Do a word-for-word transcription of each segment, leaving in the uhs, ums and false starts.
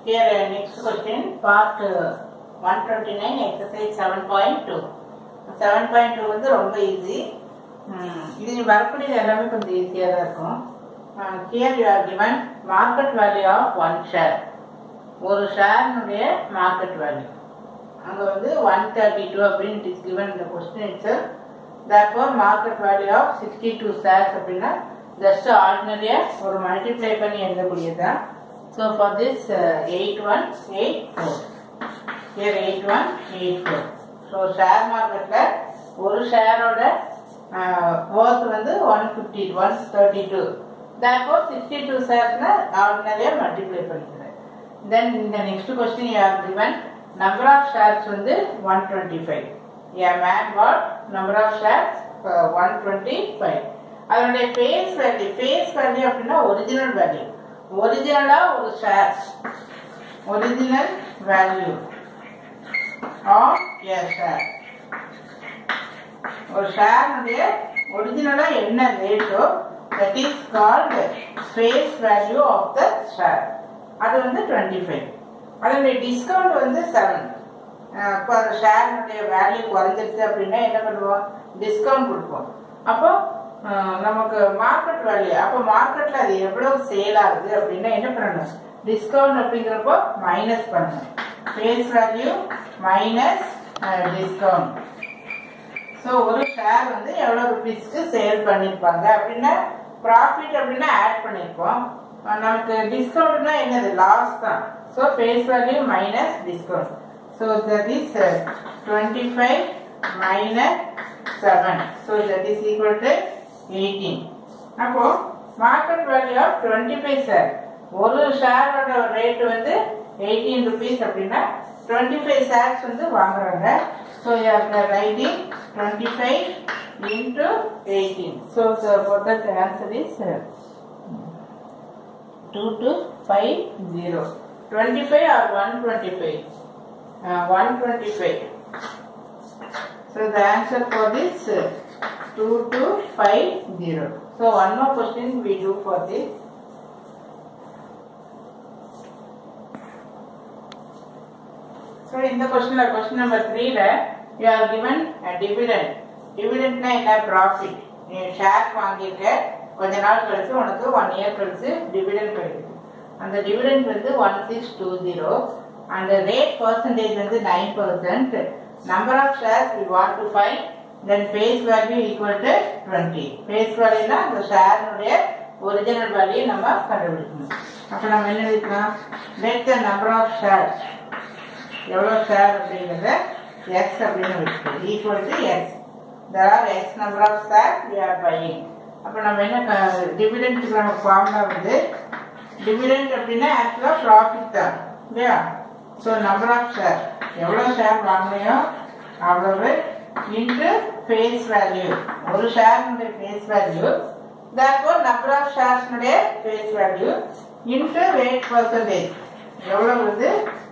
Here uh, next question, part uh, one twenty-nine, exercise seven point two. seven point two வந்து ரொம்ப easy. இது வரக்கூடியது எல்லாமே கொஞ்சம் ஈஸியாக தான் இருக்கும். Here you are given market value of one share. ஒரு ஷேர்னுடைய market value. அங்கே வந்து one thirty-two அப்படின்னு it is given in the question itself. Therefore market value of sixty-two shares அப்படின்னா just ordinary ஒரு multiply பண்ணி எழுதக்கூடியது தான். So for this uh, eight one eight four. Here eight one eight four. So share market la ஒரு share oda uh, worth வந்து one fifty one thirty-two. Therefore sixty-two shares na ordinary multiply பண்ணிக்கிறேன். Then in the next question you are given number of shares வந்து one twenty-five. A man bought number of shares uh, one twenty-five. அதனுடைய face value face value அப்படின்னா original value. Original ஒரு share. Original value of a share. ஒரு share உடைய original என்ன ரேட்டோ that is called face value of the share. அது வந்து twenty-five. அதனுடைய discount வந்து seven. அப்போ அந்த ஷேர் உடைய வேல்யூ குறைஞ்சிருச்சு அப்படின்னா என்ன பண்ணுவோம், டிஸ்கவுண்ட் கொடுப்போம். அப்போ நமக்கு மார்க்கெட் வேல்யூ, அப்போ மார்க்கெட்ல அது எவ்வளவு சேல் ஆகுது அப்படின்னா என்ன பண்ணணும், டிஸ்கவுண்ட் அப்படிங்கிறப்போ மைனஸ் பண்ணணும். Face value minus discount. So ஒரு ஷேர் வந்து எவ்வளோ ருபீஸ்க்கு சேல் பண்ணியிருப்பாங்க அப்படின்னா ப்ராஃபிட் அப்படின்னா ஆட் பண்ணியிருப்போம். நமக்கு டிஸ்கவுண்ட்னா என்னது, லாஸ் தான். So face value minus discount. So that is twenty-five minus seven. So that is equal to eighteen. அப்போ market value of twenty-five share, ஒரு ஷேரோட ரேட் வந்து eighteen rupees அப்படின்னா twenty-five ஷேர்ஸ் வந்து வாங்குறாங்க. So you are writing twenty-five into eighteen. So for that the answer is two two five zero. twenty-five or one twenty-five? Uh, one twenty-five. So the answer for this uh, two two five zero. So one more question we do for this. So in the question, like question number three, you are given a dividend. Dividend na enna profit. You share வாங்கிருக்க கொஞ்ச நாள் கழிச்சு உனக்கு one year கழிச்சு dividend கிடைக்குது. அந்த dividend வந்து one six two zero. And the rate percentage வந்து nine percent. Number of shares we want to find. Then face value equal to twenty. Face value na the share உடைய original value நம்ம கண்டுபிடிக்கணும். அப்ப நம்ம என்ன எழுதலாம், let the number of shares, எவ்வளவு share அப்படிங்கறத x அப்படின்னு வச்சுக்கோ, equal to x. There are x number of shares we are buying. அப்ப நம்ம என்ன டிவிடெண்ட் நம்ம ஃபார்முலா வந்து டிவிடெண்ட் அப்படின்னா ஆக்சுவலா ப்ராஃபிட் தான் இல்லையா. ஸோ நம்பர் ஆஃப் ஷேர், எவ்வளோ ஷேர் வாங்கினையோ அவ்வளவு இன்ட்டு ஃபேஸ் வேல்யூ, ஒரு ஷேர்னுடைய face value, therefore number of ஷேர்ஸ்னுடைய face value into rate percentage, எவ்வளோ வந்து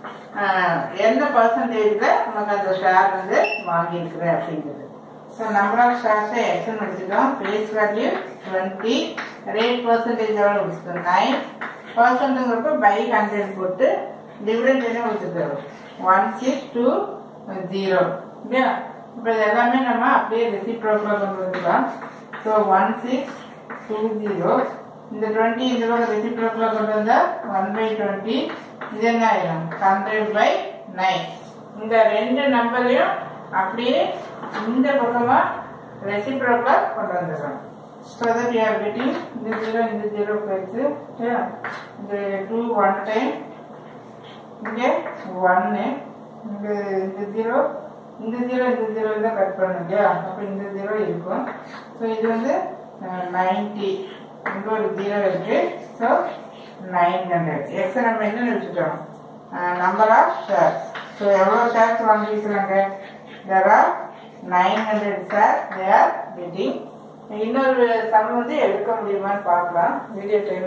எந்த பர்சன்டேஜில் உனக்கு அந்த ஷேர் வந்து வாங்கியிருக்கிற அப்படிங்கிறது. ஸோ நம்பர் ஆஃப் ஷேர்ஸை எக்ஸ்ன்னு வச்சுட்டோம், face value twenty, rate percentage எவ்வளோ வச்சுட்டோம் நைன் பர்சன்ட்டுங்கிறப்ப பை ஹண்ட்ரட் போட்டு டிவிடெண்ட் என்ன வச்சுக்கிறோம் ஒன் சிக்ஸ் டூ ஜீரோ இல்லையா. இப்போ இது எல்லாமே நம்ம அப்படியே ரெசிப்ரோக்கலாக கொண்டு வந்துக்கலாம். So one six two zero, இந்த டுவெண்ட்டி இந்த பக்கம் ரெசிப்ரோக்கலாக கொண்டு வந்தால் ஒன் பை டுவெண்ட்டி, இது என்ன ஆயிடும் ஹண்ட்ரட் பை நைன். இந்த ரெண்டு நம்பரையும் அப்படியே இந்த பக்கமாக ரெசிப்ரோக்கலாக கொண்டு வந்துடுறோம். So that you are getting இந்த ஜீரோ இந்த ஜீரோ போயிடுச்சு, இந்த டூ ஒன் டைம், இங்கே ஒன்னு, இங்கே இந்த ஜீரோ இந்த ஜீரோ இந்த ஜீரோ தான் கட் பண்ணணும் இல்லையா. அப்போ இந்த ஜீரோ இருக்கும். ஸோ இது வந்து நைன்டி, இங்கே ஒரு ஜீரோ இருக்கு. So nine hundred. எக்ஸ் நம்ம என்ன வச்சுட்டோம், நம்பர் ஆஃப் ஷேர்ஸ். ஸோ எவ்வளோ ஷேர்ஸ் வாங்கிக்கிறாங்க, there are nine hundred share they are getting. இன்னொரு சம் வந்து எடுக்க முடியுமான்னு பார்க்கலாம், வீடியோ டைம்.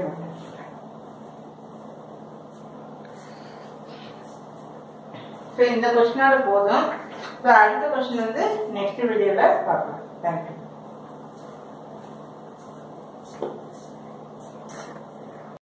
ஸோ இந்த கொஸ்டினோட போதும். ஸோ அடுத்த கொஸ்டின் வந்து நெக்ஸ்ட் வீடியோவில் பார்க்கலாம். தேங்க்யூ.